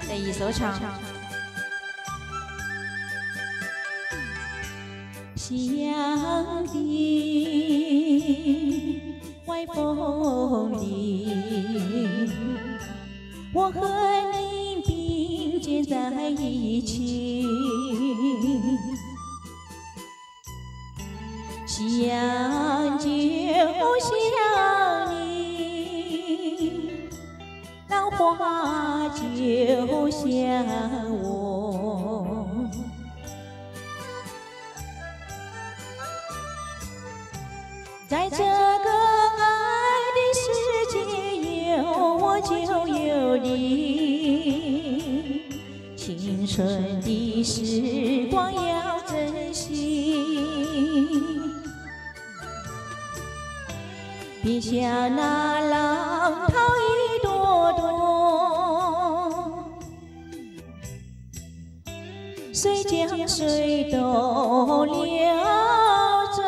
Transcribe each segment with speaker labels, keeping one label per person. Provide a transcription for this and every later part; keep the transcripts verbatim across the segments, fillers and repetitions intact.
Speaker 1: 第二首唱。夕阳的晚风里，我和你并肩在一起。想就想你，浪花就像我。在这个爱的世界，有我就有你。青春的时光要珍惜。别像那浪涛一朵朵，随江水东流着。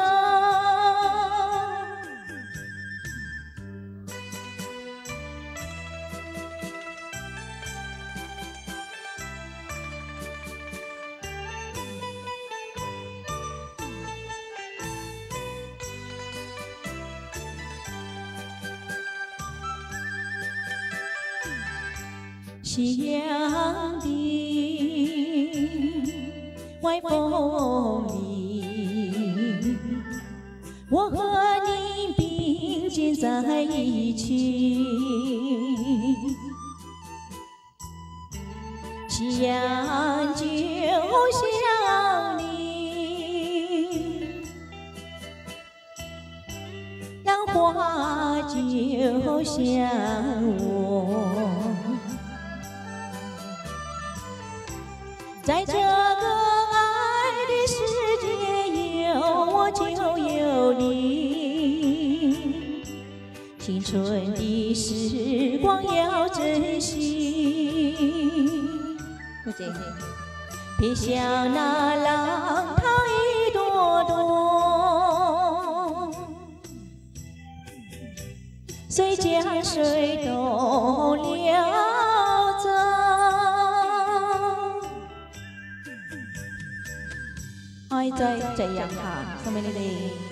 Speaker 1: 夕阳的晚风里，我和你并肩在一起。想就想你，浪花就像我。在这个爱的世界，有我就有你。青春的时光要珍惜。别像那浪涛一朵朵，随江水东流着。愛在夕陽下，送俾你哋。